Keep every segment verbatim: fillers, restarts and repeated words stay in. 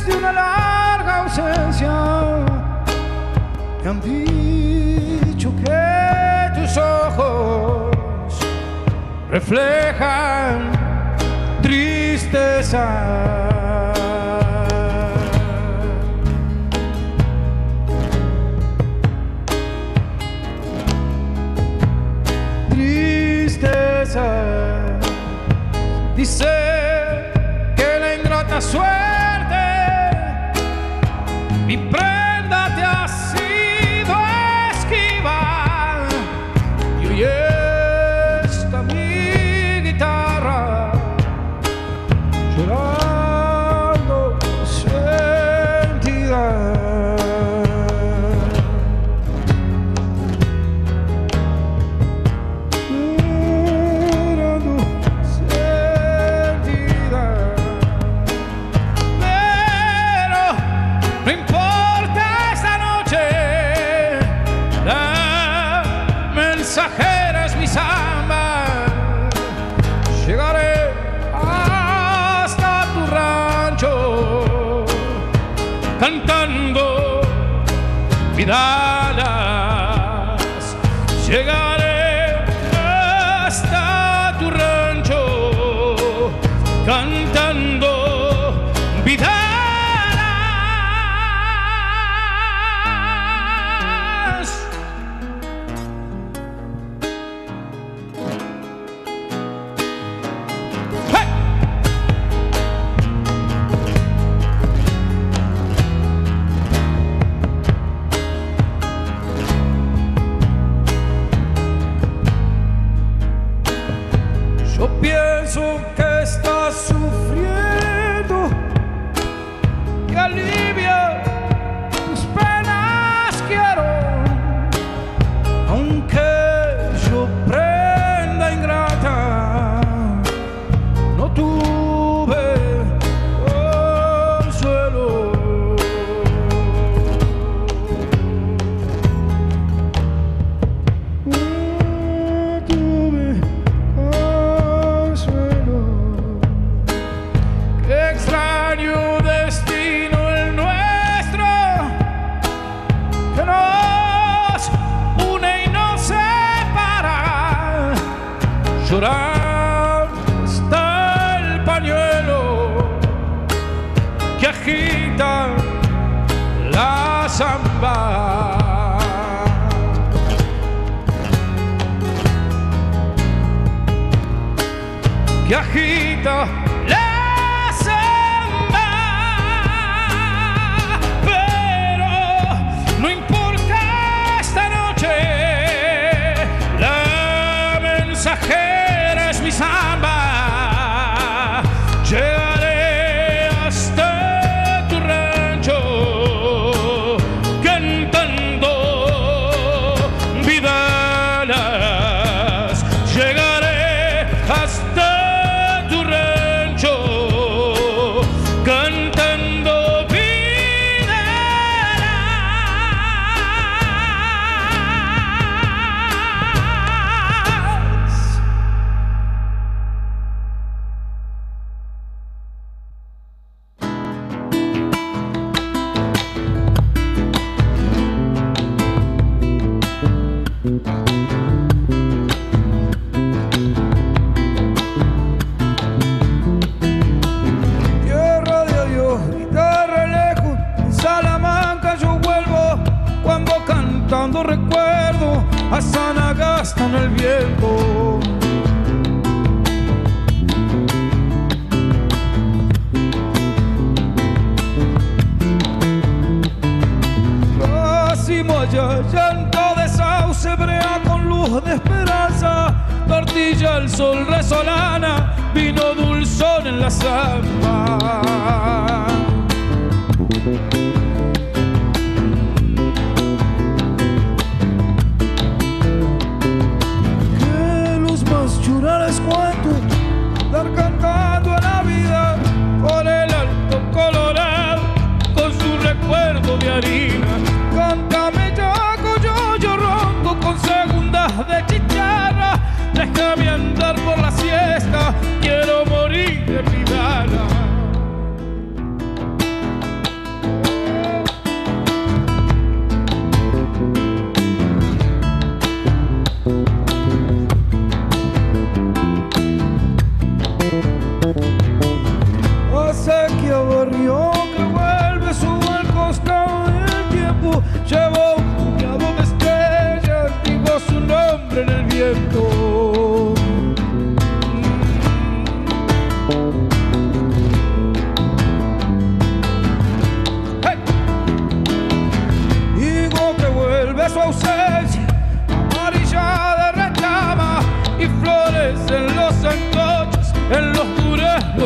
después de una larga ausencia, me han dicho que tus ojos reflejan tristeza. Dice que la ingrata suerte, mi prenda te ha sido esquiva, y hoy está mi guitarra llorando sentida. Mensajera es mi samba, llegaré hasta tu rancho cantando vidalas. Llegaré hasta tu rancho cantando vidalas. Yo pienso que estás sufriendo, que alivia tus penas quiero, aunque yo prenda ingrata, no tuve consuelo. Extraño destino el nuestro, que nos une y nos separa. Llorando está el pañuelo que agita la samba. Que agita la mensajera es mi samba. Llegaré hasta tu rancho cantando vidalas. Llegaré hasta tu rancho cantando vidalas. Tierra de Dios, guitarra lejos, en Salamanca yo vuelvo, cuando cantando recuerdo a Sanagasta en el viento. Allá, llanto de sauce, brea con luz de esperanza, tortilla al sol resolana, vino dulzón en la samba. Que los más churales cuentos, dar cantando a la vida por el Alto Colorado, con su recuerdo de harina. Cántame yaco, yo, yo ronco con segundas de chicharra. Déjame andar por la siesta, quiero morir de pidala.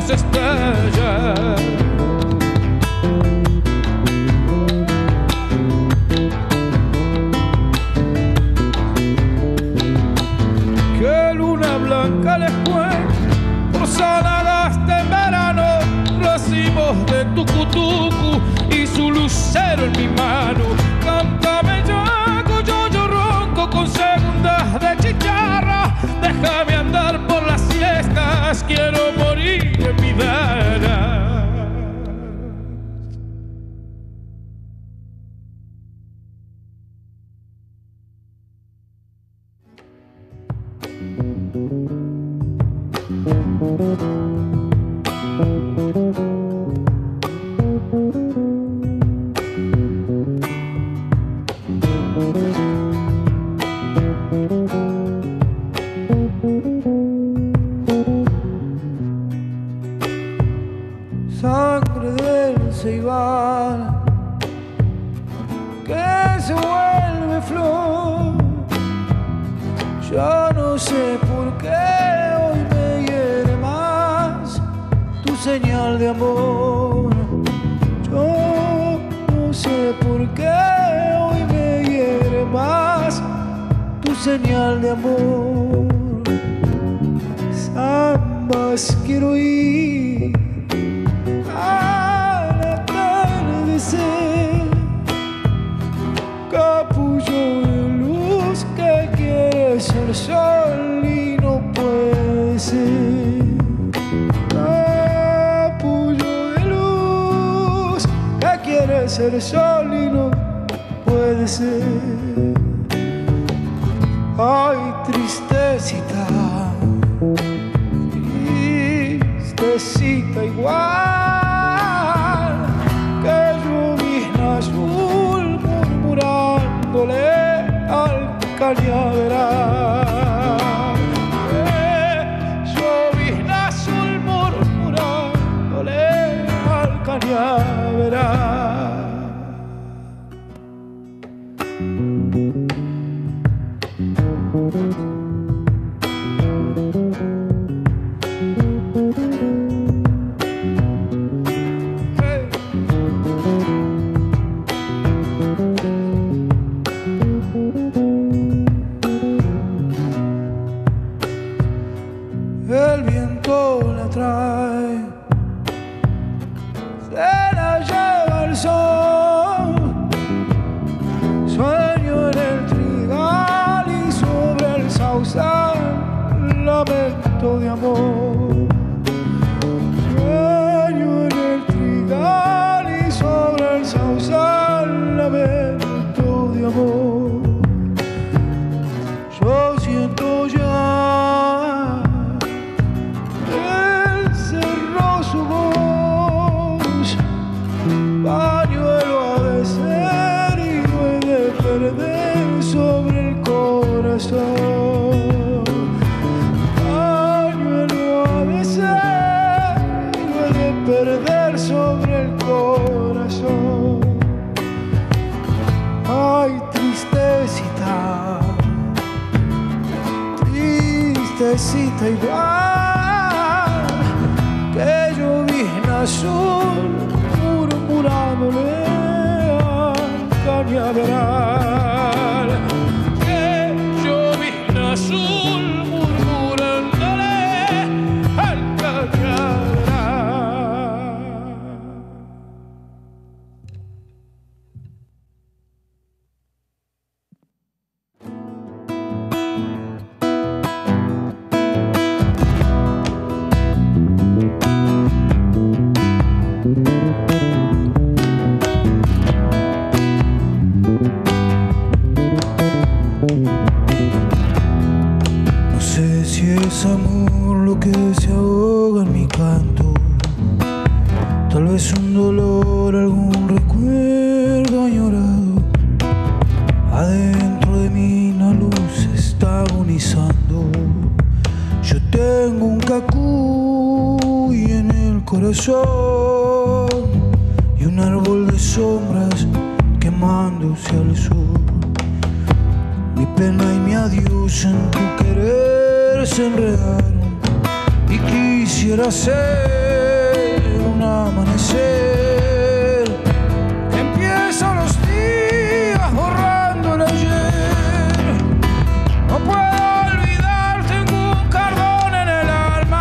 dos estrellas. Que luna blanca les cuento, por saladas de verano, racimos de tucutucu y su lucero en mi mano. Cántame yaco, yo, yo ronco con segundas de chicharra. Déjame andar por las siestas, quiero morir en mi vena. Sangre del ceibal que se vuelve flor. Yo no sé por qué hoy me hiere más tu señal de amor. Yo no sé por qué hoy me hiere más tu señal de amor. Zambas quiero ir al atardecer, capullo de luz que quiere ser sol y no puede ser. Capullo de luz que quiere ser sol y no puede ser. Ay, tristecita, tristecita igual que llovizna azul murmurándole al cañaveral. Eh, llovizna azul murmurándole al cañaveral. El viento la trae, se la lleva el sol. Sueño en el trigal y sobre el sausal lamento de amor. Sueño en el trigal y sobre el sausal lamento de amor. Yo siento ya el cerro su voz, pañuelo ha de ser y no he de perder sobre el corazón. Pañuelo ha de ser y no he de perder sobre el corazón. Ay, tristecita, tristecita igual que llovizna azul murmurándole al cañaveral. Que llovizna azul murmurándole al cañaveral. No sé si es amor lo que se ahoga en mi canto, tal vez un dolor, algún recuerdo añorado. Adentro de mí la luz está agonizando. Yo tengo un cacuy en el corazón y un árbol de sombras quemándose al sol. Mi pena y mi adiós en tu querer se enredaron y quisiera ser un amanecer que empieza los días borrando el ayer. No puedo olvidar, tengo un cardón en el alma.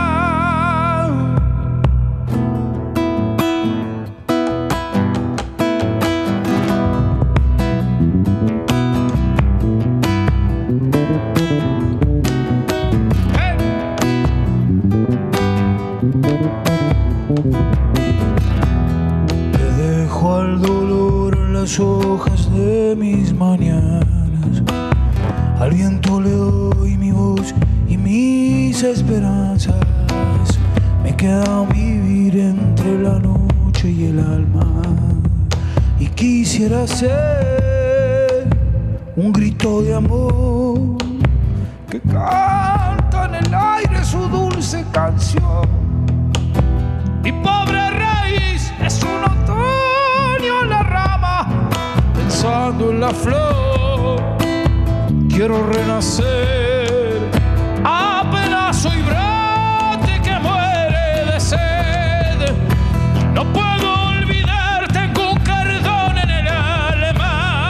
Le dejo al dolor en las hojas de mis mañanas, al viento le doy mi voz y mis esperanzas. Me queda vivir entre la noche y el alma, y quisiera ser un grito de amor que canta en el aire su dulce canción. Mi pobre raíz es un otoño en la rama, pensando en la flor. Quiero renacer, apenas soy brote que muere de sed. No puedo olvidar, tengo un cardón en el alma.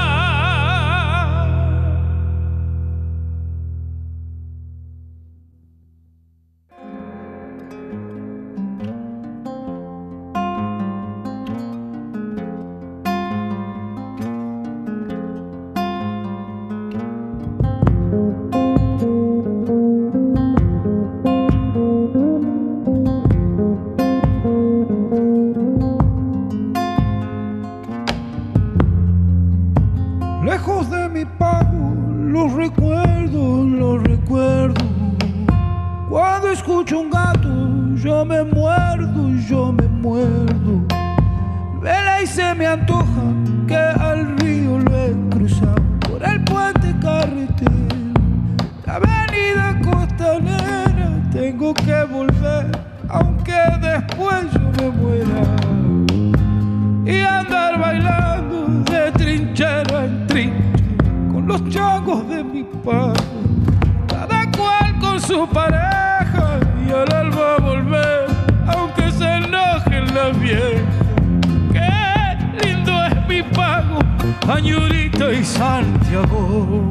Lejos de mi pago, los recuerdo, los recuerdo. Cuando escucho un gato, yo me muerdo, yo me muerdo. Vela y se me antoja que al río lo he cruzado por el puente carretero, la avenida costanera. Tengo que volver, aunque después yo me muera, y andar bailando de trinchera en trinchera con los changos de mi padre, cada cual con su pareja, y al alba volver, aunque se enojen la vieja. Qué lindo es mi pago, Añurita y Santiago.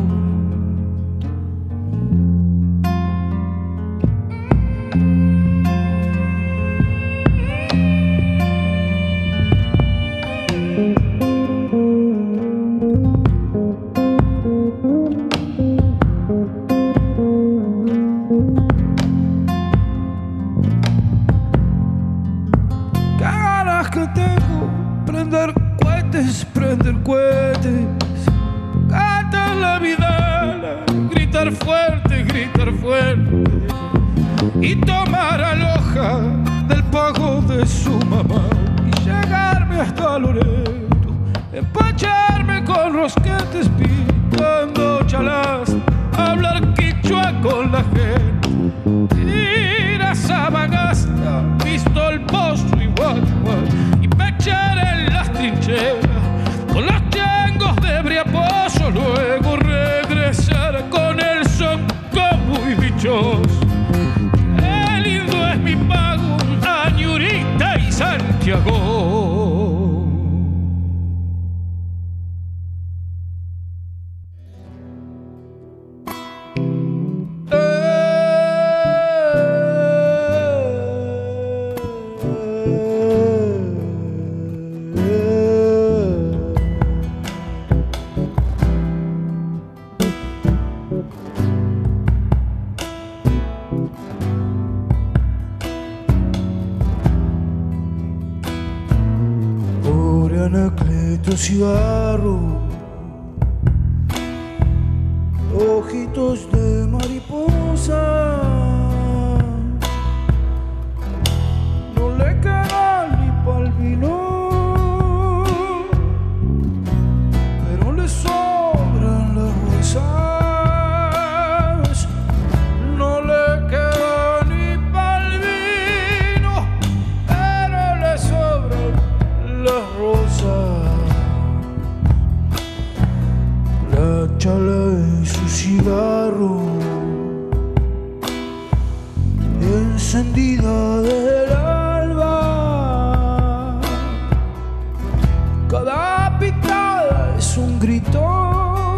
Que tengo, prender cohetes, prender cohetes, cantar la vida, gritar fuerte, gritar fuerte, y tomar aloja del pago de su mamá, y llegarme hasta Loreto, empacharme con rosquetes, pintando chalas, hablar quichua con la gente, ir a Sabagasta, visto el pozo y guachual, y pechar en las trincheras con los changos de Briaposo, luego regresar con el son muy dichoso. Qué lindo es mi pago, Añurita y Santiago. Anacleto, cigarro, ojitos de mariposa, no le queda ni pa'l vino, pero le sobran las rosas, no le queda ni pa'l vino, pero le sobran las rosas. La chala de su cigarro, en cada pitada es un grito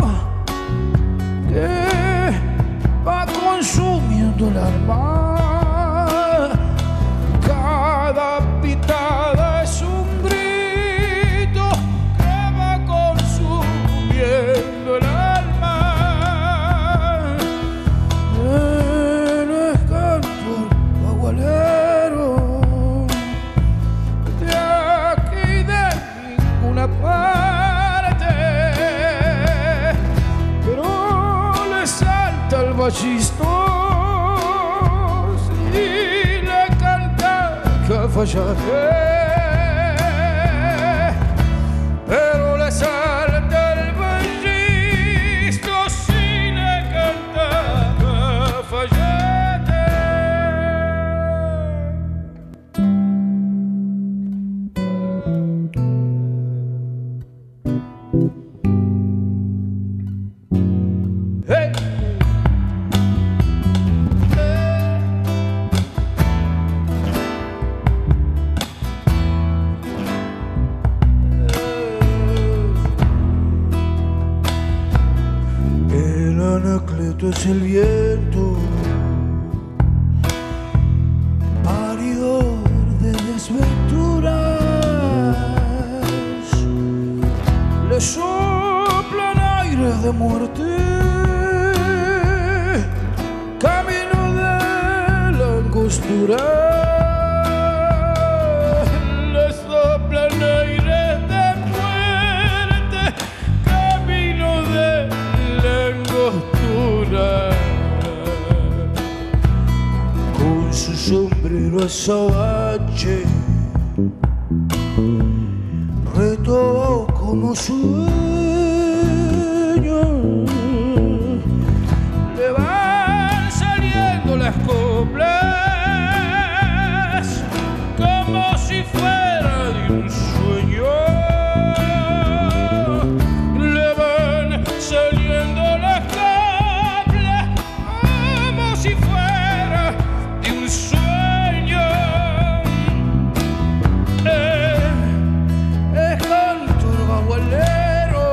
que va consumiendo el alma. Cada pitada es un grito que va consumiendo el alma. Él es cantor bagualero, de aquí de ninguna parte, pero le salta el bachisto y le canta Cafayate, pero le salta el bachisto si le canta Cafayate. Hey. El anacleto es el viento, paridor de desventuras, le soplan aires de muerte, camino de la angostura. Le soplan aires de muerte, camino de la angostura. Con su sombrero azabache, reto como sueño, le van saliendo las coplas como si fuera de un sueño. Le van saliendo las coplas como si fuera de un sueño. Eh, es cantor bagualero,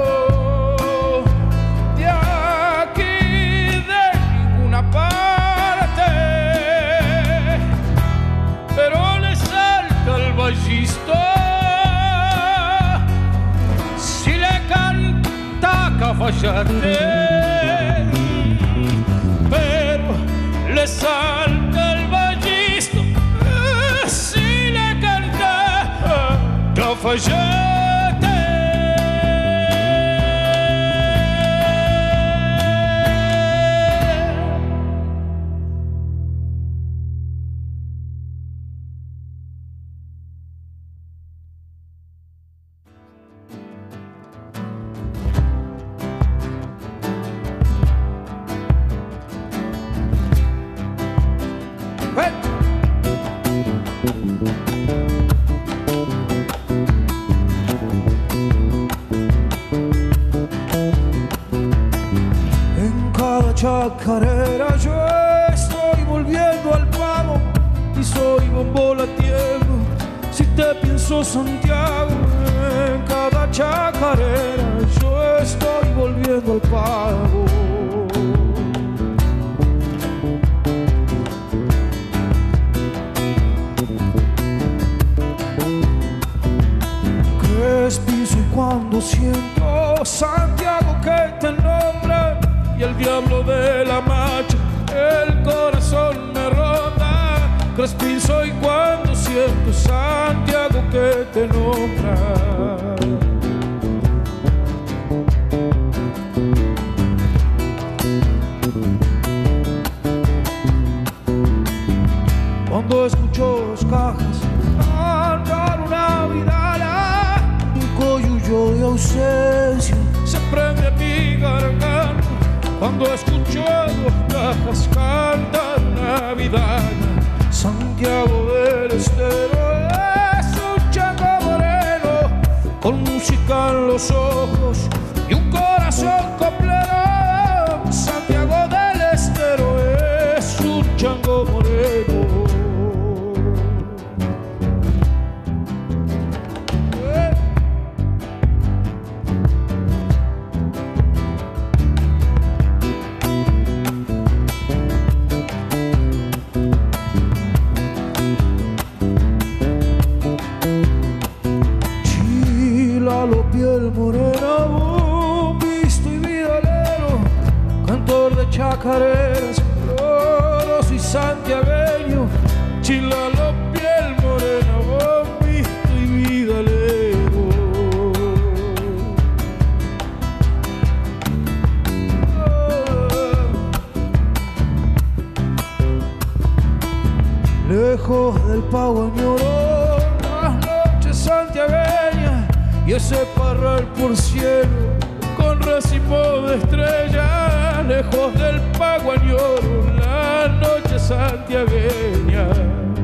de aquí de ninguna parte, pero le salta el bachisto si le canta Cafayate, pero le salta el bachisto si le canta Cafayate. Hey. En cada chacarera yo estoy volviendo al pago y soy bombo latiendo. Si te pienso Santiago, en cada chacarera yo estoy volviendo al pago. Pienso y cuando siento Santiago que te nombra y el diablo de la marcha el corazón me ronda. Crespín soy cuando siento Santiago que te nombra. Cuando escucho los cajas cantar una vidala, un coyullo de ausencia se prende a mi garganta. Cuando escucho los cajas cantar una vidala, Santiago del Estero es un chango moreno con música en los ojos y un corazón coplero. Santiago del Estero es un chango moreno. palo, piel morena, bombisto y vidalero, cantor de chacareras, floroso y santiagueño, chilalo, piel morena, bombisto y vidalero. Lejos del pago añoro las noches santiagueñas y ese parral por cielo con racimo de estrellas. Lejos del pago añoro las noches santiagueñas.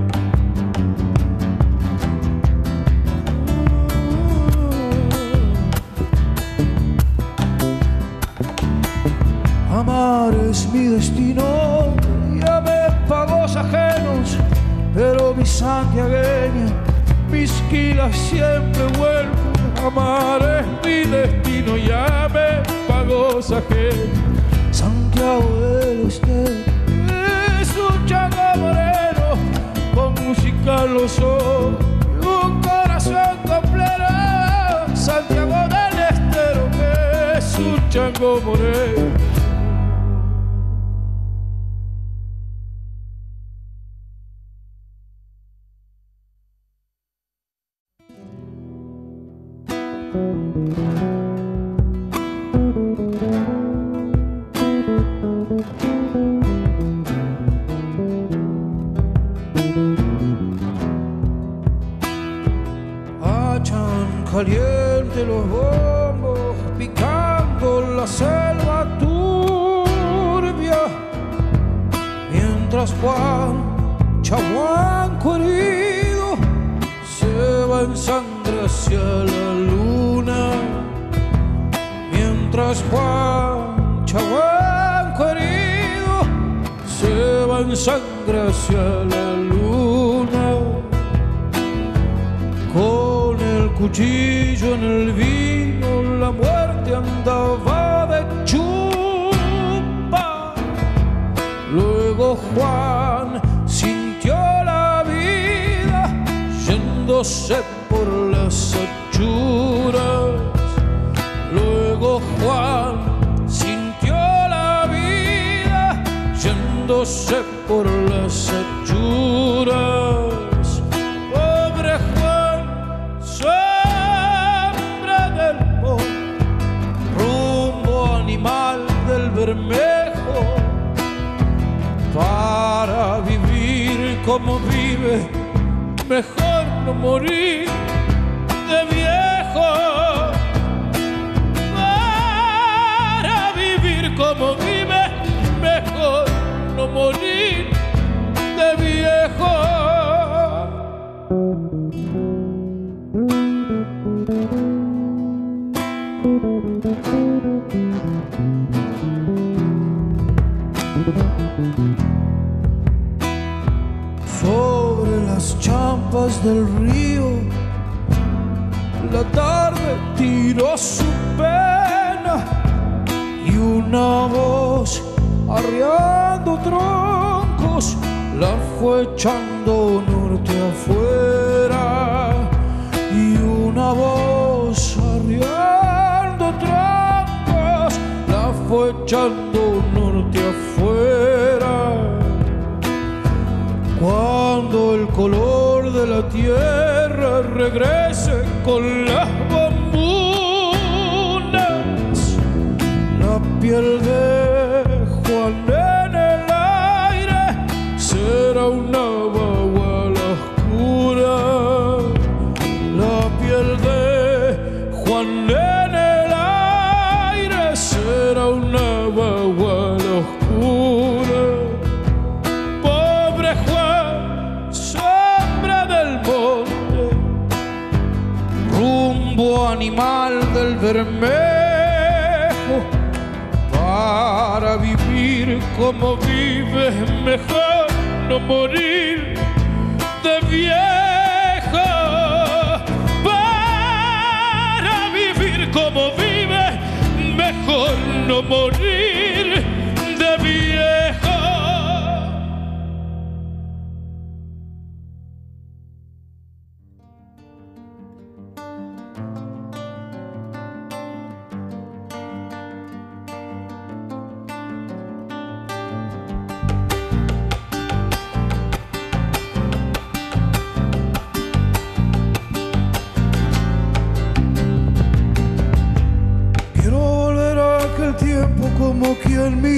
Amar es mi destino, ya me pagos ajenos, pero mi santiagueña, mis quilas siempre vuelvo. Amar es mi destino, ya me pagó ajenos. Santiago del Estero es un chango moreno, con música en los ojos y un corazón completo. Santiago del Estero es un chango moreno. Hachan caliente los bombos, picando la selva turbia, mientras Juan Chaguanco herido se va en sangre hacia la luna. Mientras Juan Chaguanco herido se va en sangre hacia la luna. Con el cuchillo en el vino la muerte andaba de chupa. Luego Juan sintió la vida yéndose por las achuras. Luego Juan sintió la vida yéndose por las achuras. Pobre Juan, sombra del monte, rumbo animal del Bermejo. Para vivir como vive, mejor no morir de viejo. Para vivir como vive, mejor no morir de viejo. Sobre las champas del río, la tarde tiró su pena y una voz arriando troncos la fue echando norte afuera. Y una voz arriando troncos la fue echando norte afuera. Cuando el color de la tierra regrese con las bombunas, la piel de Juan en el aire será una baguala oscura. La piel de Juan en el aire será una baguala oscura. Pobre Juan, sombra del monte, rumbo animal del Bermejo. Para vivir como vives, mejor no morir de viejo. Para vivir como vives, mejor no morir de viejo.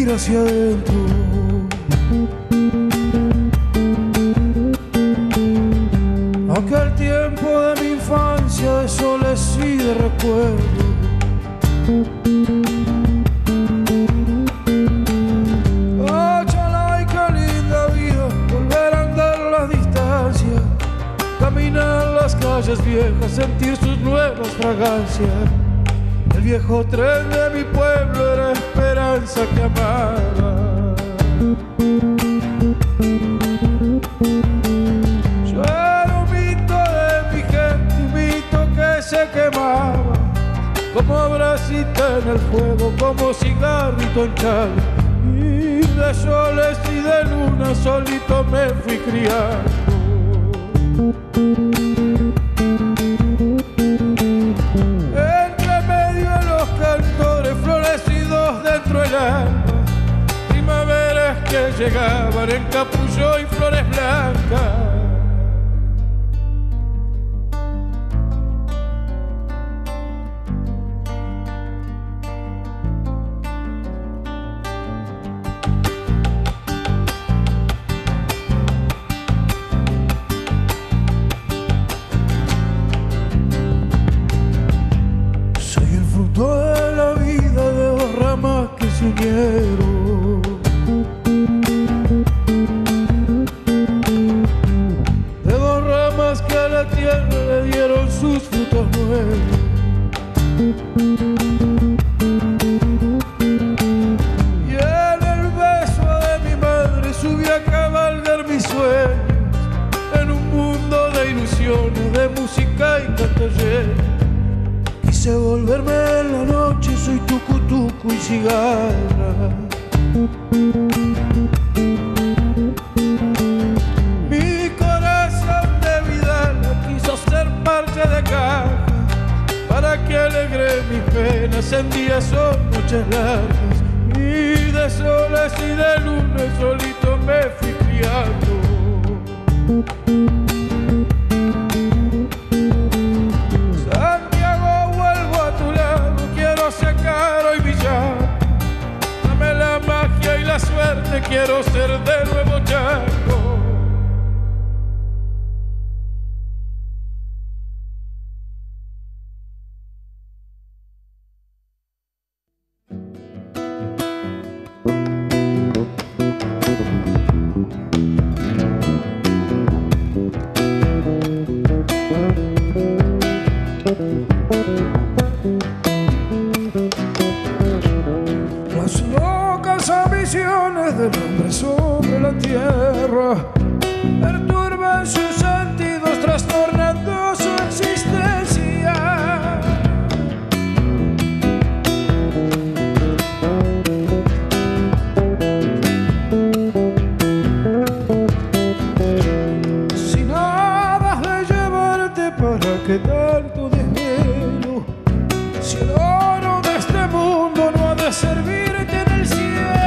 mira hacia adentro. Aquel tiempo de mi infancia de soles y de recuerdo. Oh, chalay, qué linda vida, volver a andar las distancias, caminar las calles viejas, sentir sus nuevas fragancias. El viejo tren de mi pueblo era esperanza que amaba. Yo era un mito de mi gente, un mito que se quemaba, como brasita en el fuego, como cigarrito en chal. Y de soles y de luna solito me fui criando. Entre medio de los cantores florecidos dentro del alma, primaveras que llegaban en capullo y flores blancas. Toda la vida de dos ramas que se unieron, de dos ramas que a la tierra le dieron sus frutos nuevos. Y en el beso de mi madre subí a cabalgar mis sueños en un mundo de ilusiones, de música y canto lleno. Quise volverme en la noche, soy tucu tucu y cigarra. Mi corazón de vida la quiso ser parte de caja, para que alegre mis penas en días o noches largas. Y de soles y de lunes solito me fui criando. Dame la magia y la suerte, quiero ser de nuevo Chaco. Del hombre sobre la tierra perturban sus sentidos, trastornando su existencia. Si nada has de llevarte, ¿para qué tanto desvelo? Si el oro de este mundo no ha de servirte en el cielo.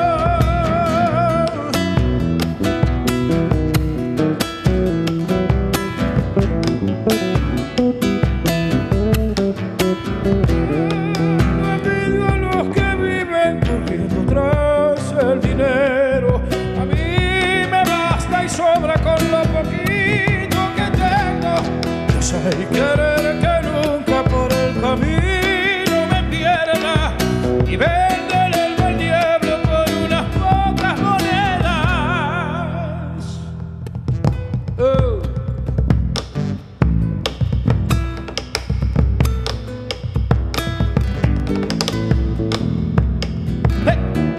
Y querer que nunca por el camino me pierda y vender el alma al diablo por unas pocas monedas. Oh. Hey.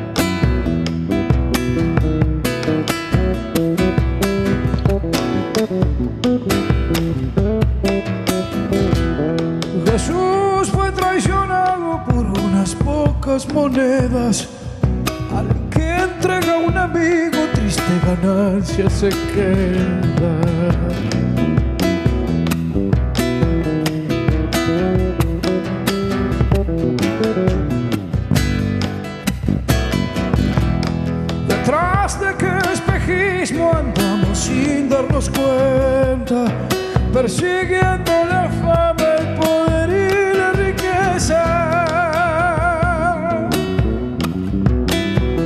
Jesús fue traicionado por unas pocas monedas. Al que entrega un amigo, triste ganancia se queda. Detrás de qué espejismo andamos sin darnos cuenta, persiguiendo la fama, el poder y la riqueza.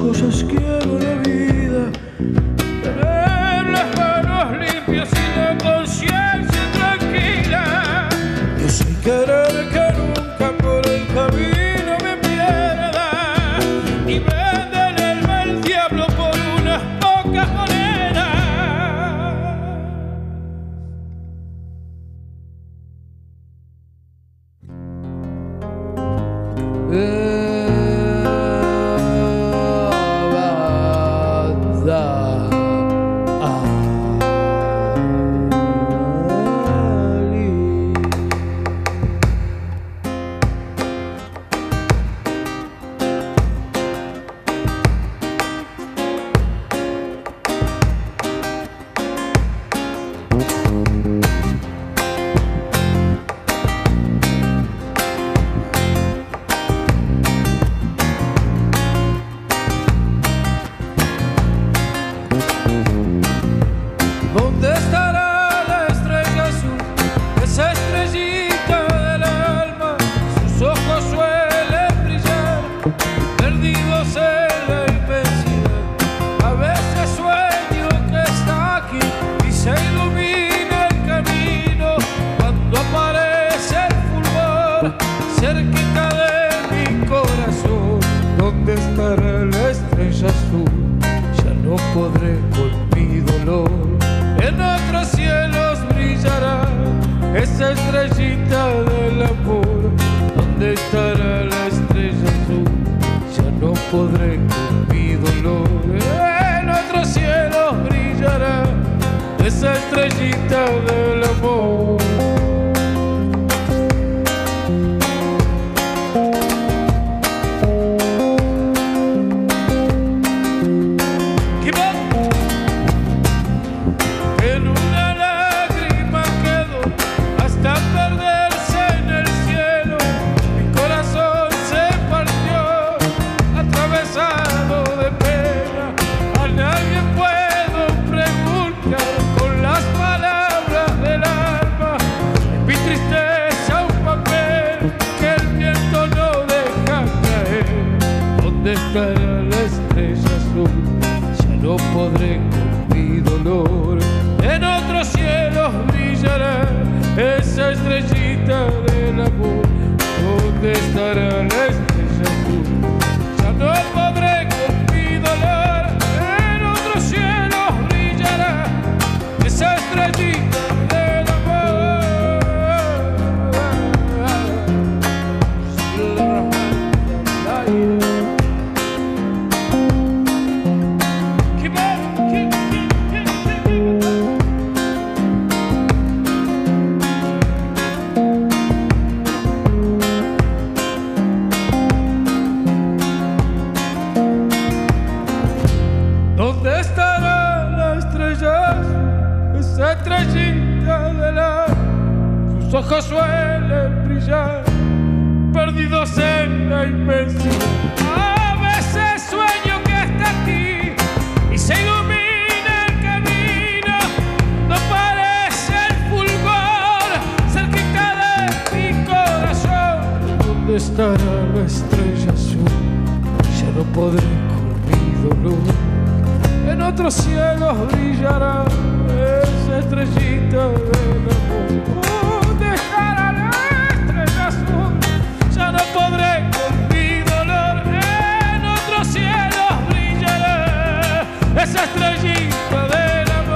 cosas quiero en la vida. Tener las manos limpias y la conciencia tranquila. Yo sé querer que nunca por el camino me pierda. Y vender el mal diablo por unas pocas monedas. ¿Dónde estará la estrella azul? Esa estrellita del alma. Sus ojos suelen brillar, perdidos en la inmensidad. A veces sueño que está aquí y se ilumina el camino cuando aparece el fulgor cerquita de mi corazón. ¿Dónde estará la estrella azul? Ya no podré con mi dolor. En otros cielos brillará esa estrellita del amor. ¿Dónde estará la estrella azul? Ya no podré con mi dolor. En otros cielos brillará esa estrellita del amor. ¿Dónde estará la estrella azul? Ya no podré con mi dolor. En otros cielos brillará esa estrellita del amor. ¿Dónde estará la estrella azul? Ya no podré con mi dolor. En otros cielos brillará esa estrellita del amor. ¿Dónde estará la estrella? Esa estrellita de la... Sus ojos suelen brillar, perdidos en la inmensidad. A veces sueño que está aquí y se ilumina el camino. No parece el fulgor cerquita de mi corazón. ¿Dónde estará la estrella azul? Ya no podré con mi dolor. En otros cielos brillará esa estrellita del amor. ¿Dónde estará la estrella azul? Ya no podré con mi dolor. En otros cielos brillará esa estrellita del amor.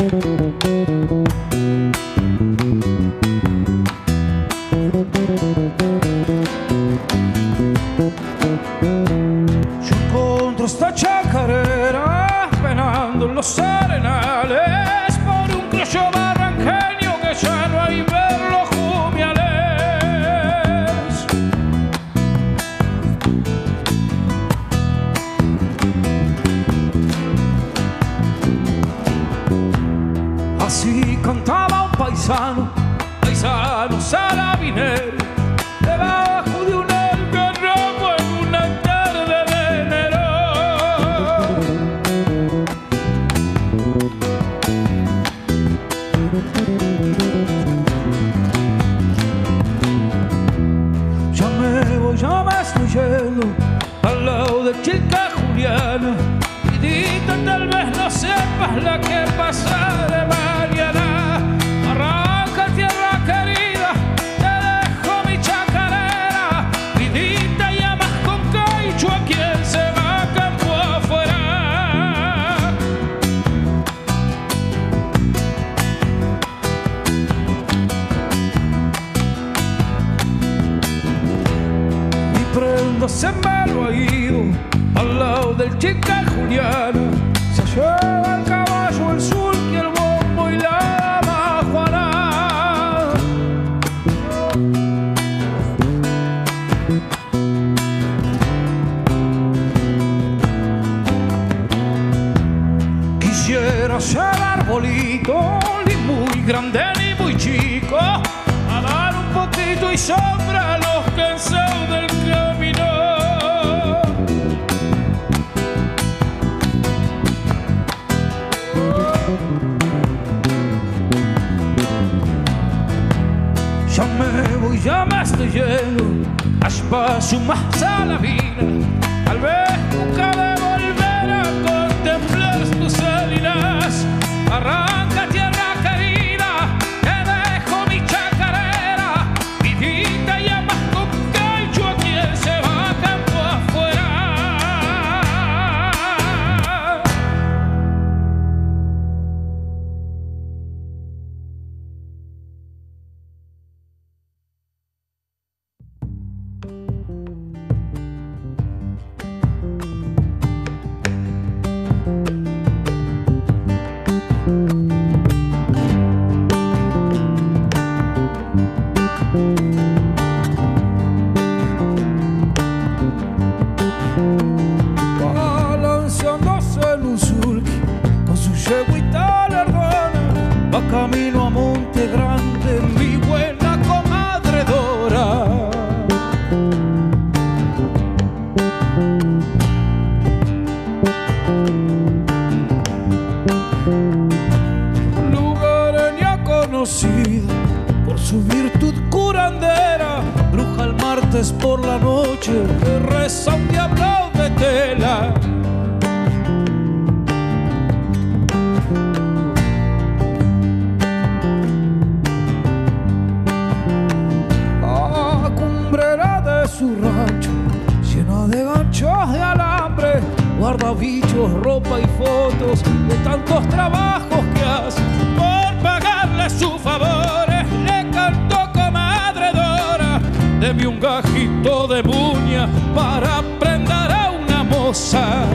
Yo encuentro esta chacarera penando en los arenales por un criollo barranqueño que ya no hay ver los jumiales. Así cantaba un paisano, paisano salabinero, debajo de un algarrobo en una tarde de enero. Ya me voy, ya me estoy yendo al lado de chica Juliana, vidita, tal vez no sepas la que pasaré mañana. Arranca tierra querida, te dejo mi chacarera, vidita, llamas con caicho a quien se va campo afuera. Mi prenda se me lo ha ido al lado del chica Juliana, se lleva el caballo, el surco, el bombo y la majuana. Quisiera ser arbolito, ni muy grande ni muy chico, a dar un poquito y sombra a los cansados del camino. Ya me voy, ya me estoy yendo a espacio más a la vida. Tal vez nunca de volver a contemplar tus salinas. Arranca tierra querida, te dejo mi chacarera, vidita, llamas con caicho a quien se va a campo afuera. Balanceándose en un sulky con su yeguita lardona, va camino a Monte Grande mi buena comadre Dora. Lugareña conocida por su virtud curandera, bruja el martes por la noche que reza un diablo de tela. La cumbrera de su rancho, llena de ganchos de alambre, guarda bichos, ropa y fotos de tantos trabajos que hace. Por pagarle sus favores le cantó comadre Dora, deme un gajito de muña para prender a una moza.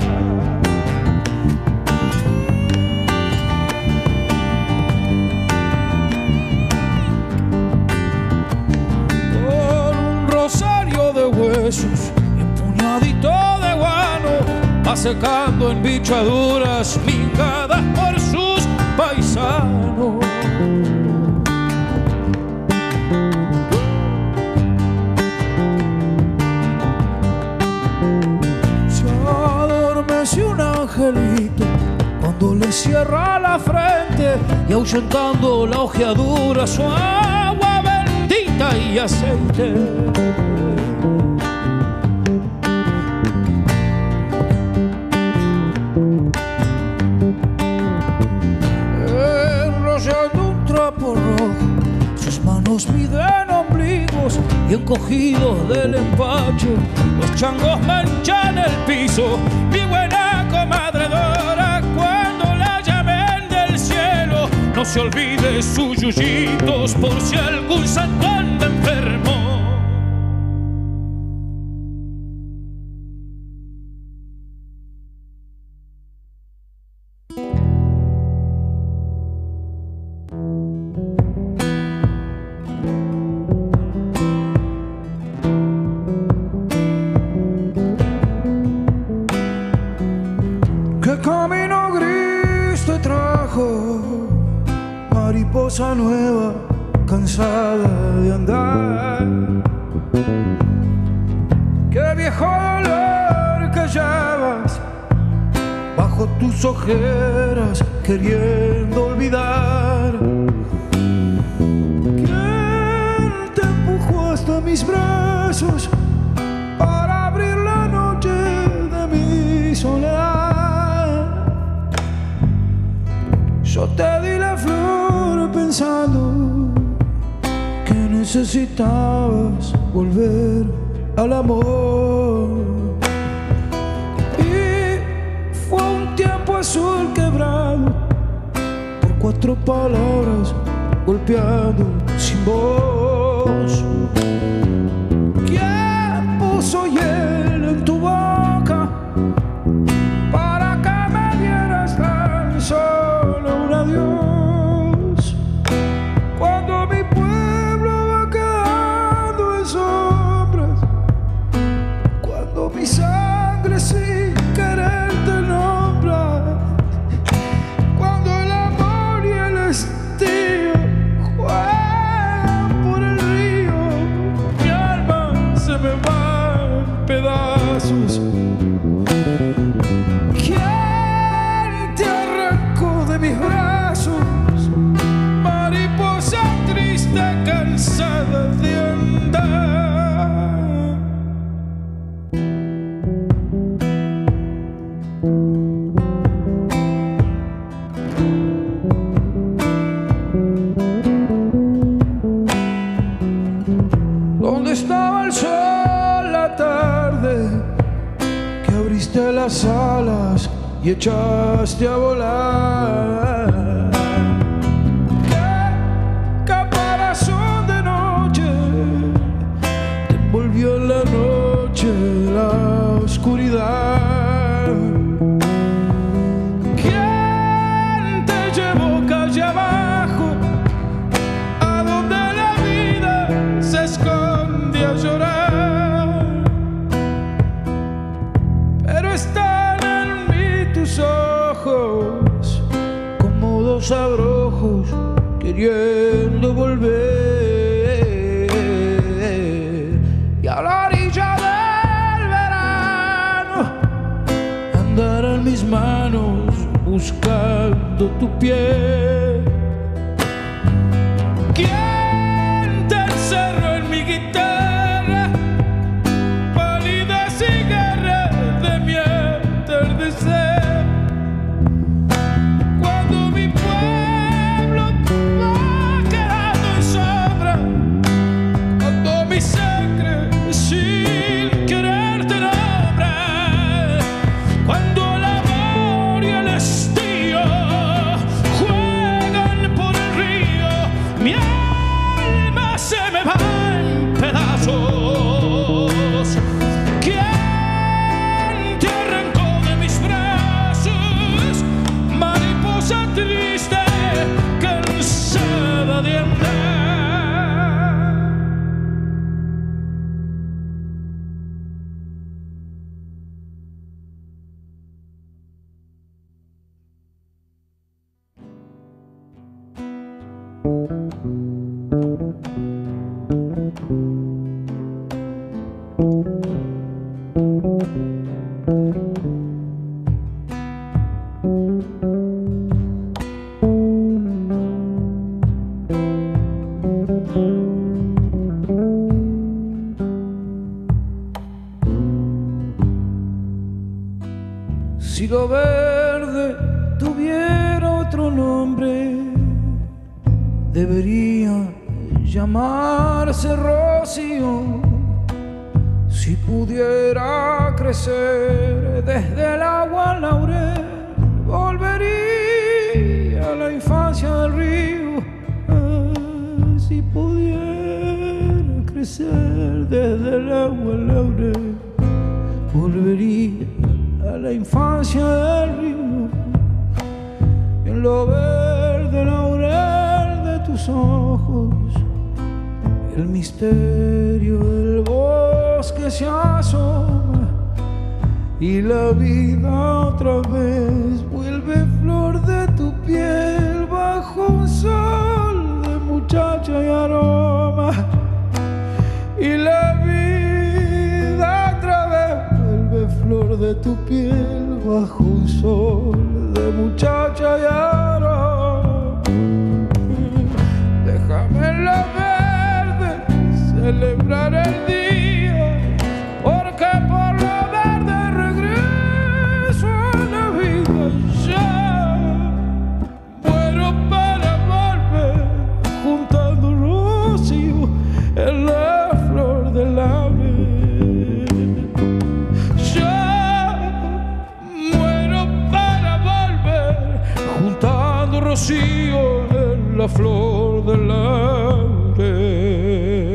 Con un rosario de huesos y un puñadito de guano, va secando en bichaduras mingadas por sus paisanos. Si un angelito cuando le cierra la frente y ahuyentando la ojeadura su agua bendita y aceite. Enrollando un trapo rojo, sus manos miden ombligos y encogidos del empacho los changos manchan el piso. Mi buena comadre Dora, cuando la llamen del cielo, se olvide sus yuyitos por si algún santo anda enfermo. ¿Qué camino gris te trajo, mariposa nueva, cansada de andar? Qué viejo dolor que llevas bajo tus ojeras, queriendo olvidar. ¿Quién te empujó hasta mis brazos para abrir la noche de mi soledad? Yo te di la flor pensando que necesitabas volver al amor. Y fue un tiempo azul quebrado por cuatro palabras golpeando sin voz. ¿Quién puso hielo en tu boca para que me dieras tan solo un adiós? Cuando mi pueblo va quedando en sombras, cuando mi sangre sin querer te nombra, cuando el amor y el estío juegan por el río, mi alma se me va en pedazos. ¿Quién te arrancó de mis brazos, mariposa triste, cansada de andar? ¿Dónde estaba el sol la tarde que abriste las alas y echaste a volar? ¿Qué caparazón de noche te envolvió en la noche la oscuridad? ¿Quién te llevó calle abajo a donde la vida se esconde a llorar? Pero están en mí tus ojos como dos abrojos queriendo volver, y a la orilla del verano andarán mis manos buscando tu piel. ¿Quién te encerró en mi guitarra, pálida cigarra de mi atardecer? Cuando mi pueblo va quedando en sombra, cuando mi sangre sin querer te nombra, cuando el amor y el estío juegan por el río, mi alma se me va en pedazos. ¿Quién te arrancó de mis brazos, mariposa triste, cansada de andar? Si lo verde tuviera otro nombre, debería llamarse rocío. Si pudiera crecer desde el agua al laurel, volvería a la infancia del río. pudiera crecer desde el agua al laurel, volvería a la infancia del río, y en lo verde laurel de tus ojos, el misterio del bosque se asoma, y la vida otra vez vuelve flor de tu piel bajo un sol de muchacha y aroma. Y la vida otra vez vuelve flor de tu piel bajo un sol de muchacha y aroma. Déjame en la verde celebrar el día, porque por lo verde regreso a la vida. Ya muero para volver juntando rocío en la flor del laurel. Ya muero para volver juntando rocío en la flor del laurel.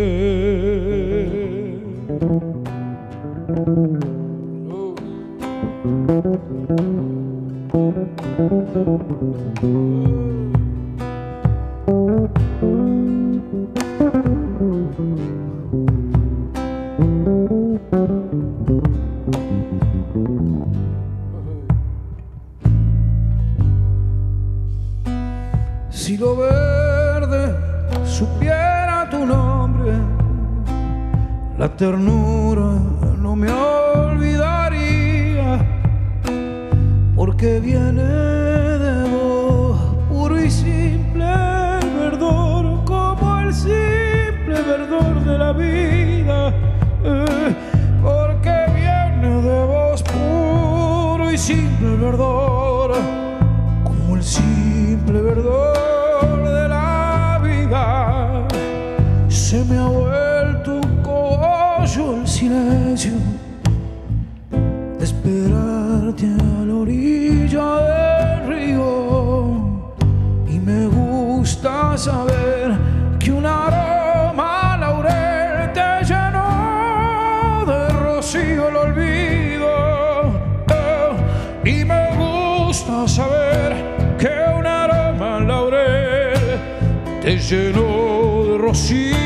Si lo verde supiera tu nombre, la ternura no me olvidaría, porque viene de vos puro y simple verdor, como el simple verdor de la vida, eh, porque viene de vos puro y simple verdor, como el simple verdor de la vida. Se me ha vuelto un cogollo el silencio de esperarte a la orilla del río, y me gusta saber que un aroma laurel te llenó de rocío el olvido, eh, y me gusta saber que un aroma laurel te llenó de rocío